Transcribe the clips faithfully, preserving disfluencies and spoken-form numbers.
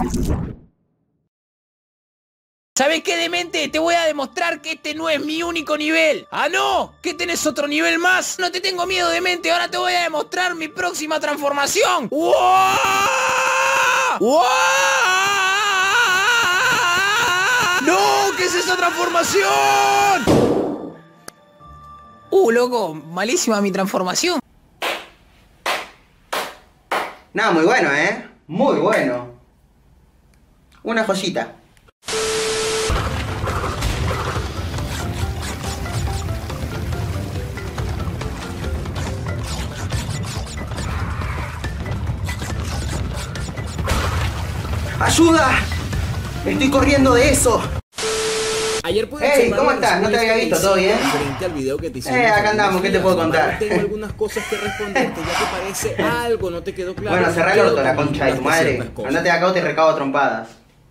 ¿Sabes qué, demente? Te voy a demostrar que este no es mi único nivel. ¡Ah, no! ¿Que tenés otro nivel más? No te tengo miedo, demente. Ahora te voy a demostrar mi próxima transformación. ¡Wow! ¡Wow! ¡No! ¿Qué es esa transformación? Uh, loco, malísima mi transformación. No, muy bueno, ¿eh? Muy bueno. Una joyita. ¡Ayuda! ¡Estoy corriendo de eso! Ayer pude Hey, ¿cómo estás? No te había visto, ¿todo bien? Frente al video que te hicimos. Eh, acá andamos, ¿qué te puedo contar? Tengo algunas cosas que responderte, ya que parece algo no te quedó claro. Bueno, cerrá el orto, la concha de tu madre. Andate de acá o te recabo a trompadas.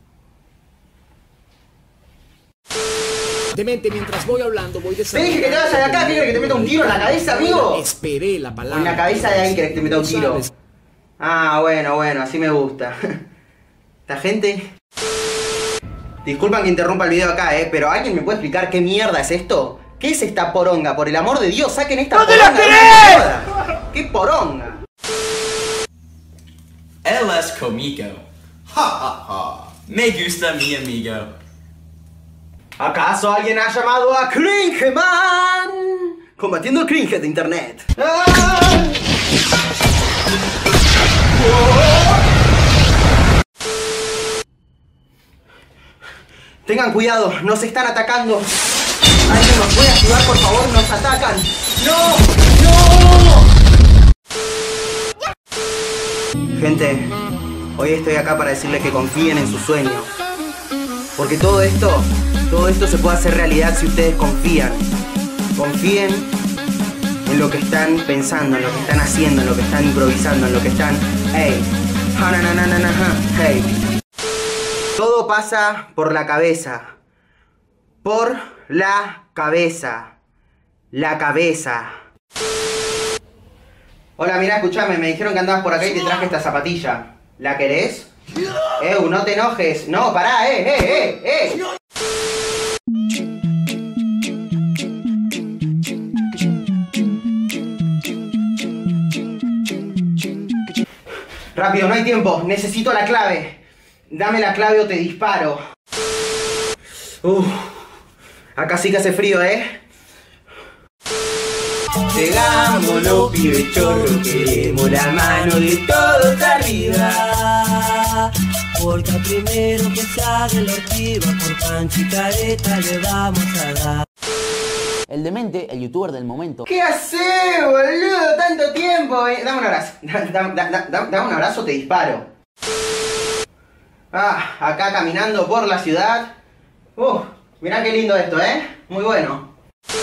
Demente, mientras voy hablando, voy Te dije que te vayas de acá, ¿quieres que te meta un tiro en la cabeza, amigo? Esperé la palabra. En la cabeza de alguien querés que te meta un tiro. Ah, bueno, bueno, así me gusta. Esta gente... Disculpan que interrumpa el video acá, eh, pero ¿alguien me puede explicar qué mierda es esto? ¿Qué es esta poronga? Por el amor de Dios, saquen esta ¡No te poronga. la crees! ¿Qué poronga? Él es cómico. Ja, ja, ja. Me gusta mi amigo. ¿Acaso alguien ha llamado a Cringeman? Combatiendo el cringe de internet. ¡Ah! Tengan cuidado, nos están atacando. ¿Alguien nos puede ayudar, por favor? Nos atacan. ¡No! ¡No! Gente, hoy estoy acá para decirles que confíen en sus sueños. Porque todo esto, todo esto se puede hacer realidad si ustedes confían. Confíen en lo que están pensando, en lo que están haciendo, en lo que están improvisando, en lo que están... Hey, hey. Todo pasa por la cabeza. Por la cabeza. La cabeza. Hola, mira, escúchame, me dijeron que andabas por acá y te traje esta zapatilla. ¿La querés? Eu, no te enojes. No, pará, eh, eh, eh, eh. Rápido, no hay tiempo. Necesito la clave. Dame la clave o te disparo. Uf, acá sí que hace frío, ¿eh? Pegámoslo, pibe chorro, queremos la mano de todos arriba. Porque al primero que salga la ortiva, por pancho y careta le vamos a dar. El demente, el youtuber del momento. ¿Qué haces, boludo? Tanto tiempo. Eh. Dame un abrazo. Dame, dame, dame, dame un abrazo, te disparo. Ah, acá caminando por la ciudad. Uh, mirá qué lindo esto, ¿eh? Muy bueno.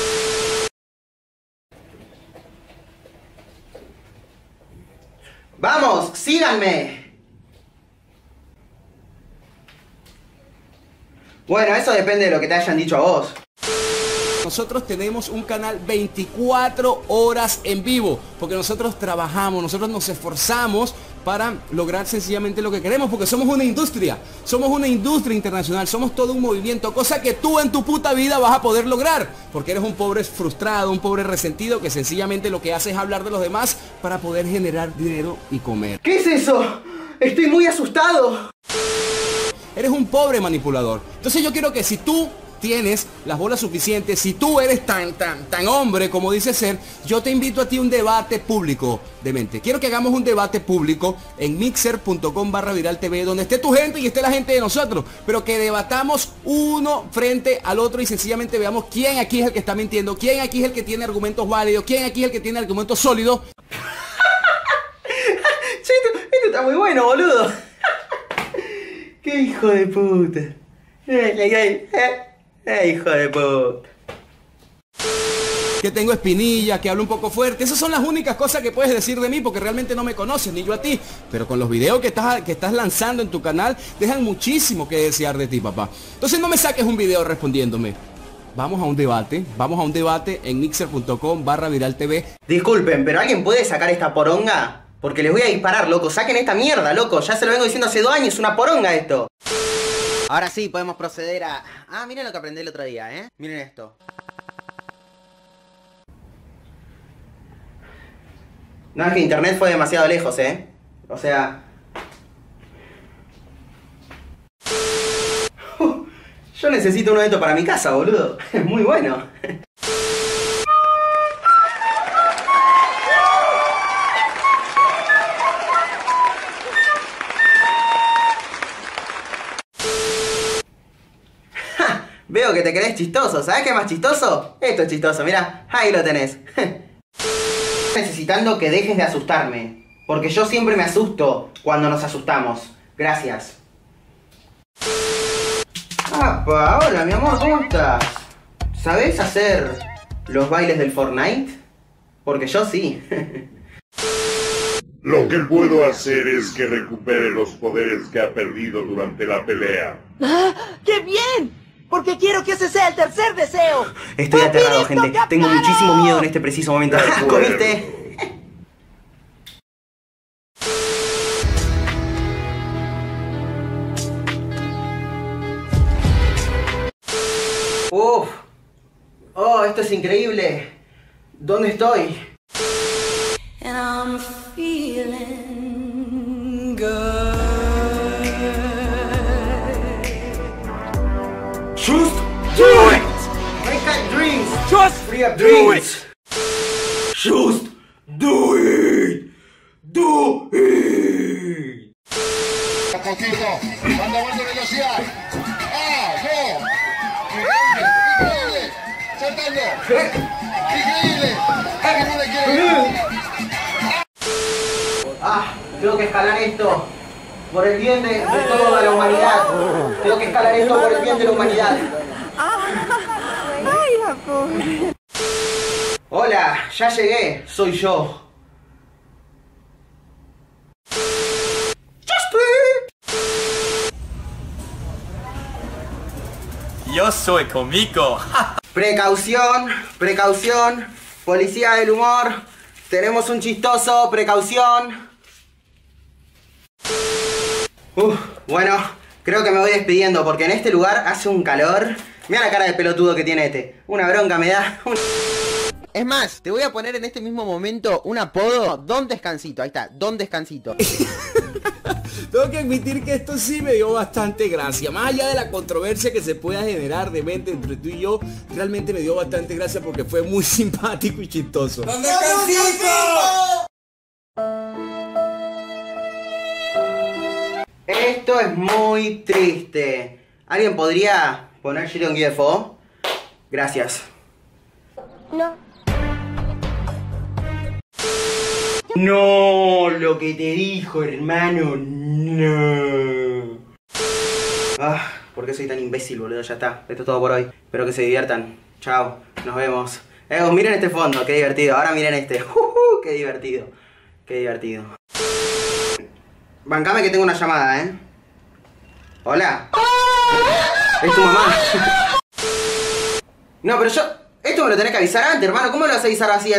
¡Vamos! ¡Síganme! Bueno, eso depende de lo que te hayan dicho a vos. Nosotros tenemos un canal veinticuatro horas en vivo, porque nosotros trabajamos, nosotros nos esforzamos para lograr sencillamente lo que queremos, porque somos una industria, somos una industria internacional, somos todo un movimiento, cosa que tú en tu puta vida vas a poder lograr, porque eres un pobre frustrado, un pobre resentido que sencillamente lo que hace es hablar de los demás para poder generar dinero y comer. ¿Qué es eso? Estoy muy asustado. Eres un pobre manipulador. Entonces yo quiero que si tú tienes las bolas suficientes, si tú eres tan, tan, tan hombre como dice ser, yo te invito a ti a un debate público, demente. Quiero que hagamos un debate público en mixer punto com barra viral T V, donde esté tu gente y esté la gente de nosotros, pero que debatamos uno frente al otro y sencillamente veamos quién aquí es el que está mintiendo, quién aquí es el que tiene argumentos válidos, quién aquí es el que tiene argumentos sólidos. Che, esto, esto está muy bueno, boludo. Qué hijo de puta. Ay, ay, ay. Eh, hijo de puta. Que tengo espinilla, que hablo un poco fuerte. Esas son las únicas cosas que puedes decir de mí, porque realmente no me conoces, ni yo a ti. Pero con los videos que estás, que estás lanzando en tu canal, dejan muchísimo que desear de ti, papá. Entonces no me saques un video respondiéndome. Vamos a un debate, vamos a un debate en mixer punto com barra viral T V. Disculpen, pero ¿alguien puede sacar esta poronga? Porque les voy a disparar, loco. Saquen esta mierda, loco. Ya se lo vengo diciendo hace dos años. Es una poronga esto. Ahora sí, podemos proceder a... Ah, miren lo que aprendí el otro día, ¿eh? Miren esto. No, es que internet fue demasiado lejos, ¿eh? O sea... Uh, yo necesito uno de estos para mi casa, boludo. Es muy bueno. Veo que te crees chistoso. ¿Sabes qué es más chistoso? Esto es chistoso, mirá. Ahí lo tenés. Necesitando que dejes de asustarme. Porque yo siempre me asusto cuando nos asustamos. Gracias. ¡Apa! Hola, mi amor, ¿cómo estás? ¿Sabés hacer los bailes del Fortnite? Porque yo sí. Lo que puedo hacer es que recupere los poderes que ha perdido durante la pelea. ¡Ah! ¡Qué bien! Porque quiero que ese sea el tercer deseo. Estoy aterrado, gente. Tengo muchísimo miedo en este preciso momento. ¿Comiste? Uf. Oh, esto es increíble. ¿Dónde estoy? And I'm feeling good. Just do it! Make up dreams! Just free up dreams! Just do it! Do it! Un poquito, manda más de velocidad. ¡Ah, no! ¡Increíble! ¡Increíble! ¡Saltando! ¡Increíble! ¡Alguien no le quiere! Ah, tengo que escalar esto. Por el bien de, de toda la humanidad. Tengo que escalar esto por el bien de la humanidad. Ay, la pobre. Hola, ya llegué. Soy yo. Just do it. Yo soy cómico. Precaución, precaución. Policía del humor. Tenemos un chistoso. Precaución. Uf, bueno, creo que me voy despidiendo porque en este lugar hace un calor. Mira la cara de pelotudo que tiene este. Una bronca me da. Es más, te voy a poner en este mismo momento un apodo. Don Descansito, ahí está, Don Descansito. Tengo que admitir que esto sí me dio bastante gracia. Más allá de la controversia que se pueda generar de mente entre tú y yo, realmente me dio bastante gracia porque fue muy simpático y chistoso. ¡Don Descansito! Esto es muy triste. ¿Alguien podría poner Shiron G F O? Gracias. No. No, lo que te dijo, hermano. No. Ah, ¿por qué soy tan imbécil, boludo? Ya está. Esto es todo por hoy. Espero que se diviertan. Chao. Nos vemos. Eh, miren este fondo. Qué divertido. Ahora miren este. Uh, uh, qué divertido. Qué divertido. Bancame que tengo una llamada, ¿eh? Hola. Es tu mamá. No, pero yo... Esto me lo tenés que avisar antes, hermano. ¿Cómo lo vas a avisar así?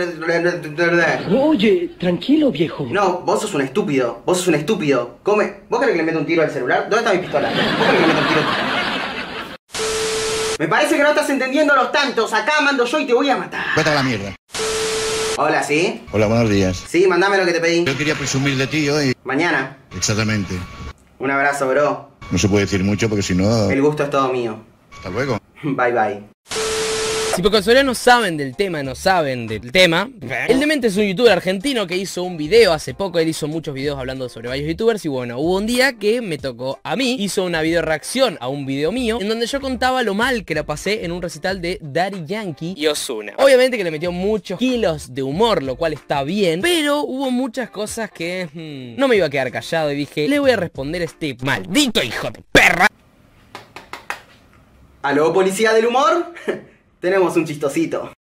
Oye, tranquilo, viejo. No, vos sos un estúpido. Vos sos un estúpido. Come... ¿Vos querés que le meta un tiro al celular? ¿Dónde está mi pistola? ¿Vos querés que le meta un tiro? Me parece que no estás entendiendo los tantos. Acá mando yo y te voy a matar. Vete a la mierda. Hola, ¿sí? Hola, buenos días. Sí, mandame lo que te pedí. Yo quería presumir de ti hoy. Mañana. Exactamente. Un abrazo, bro. No se puede decir mucho porque si no... El gusto es todo mío. Hasta luego. Bye, bye. Si por casualidad no saben del tema, no saben del tema, el Demente es un youtuber argentino que hizo un video hace poco. Él hizo muchos videos hablando sobre varios youtubers. Y bueno, hubo un día que me tocó a mí. Hizo una video reacción a un video mío en donde yo contaba lo mal que la pasé en un recital de Daddy Yankee y Ozuna. Obviamente que le metió muchos kilos de humor, lo cual está bien, pero hubo muchas cosas que hmm, no me iba a quedar callado. Y dije, le voy a responder a este maldito hijo de perra. ¿Aló, policía del humor? Tenemos un chistosito.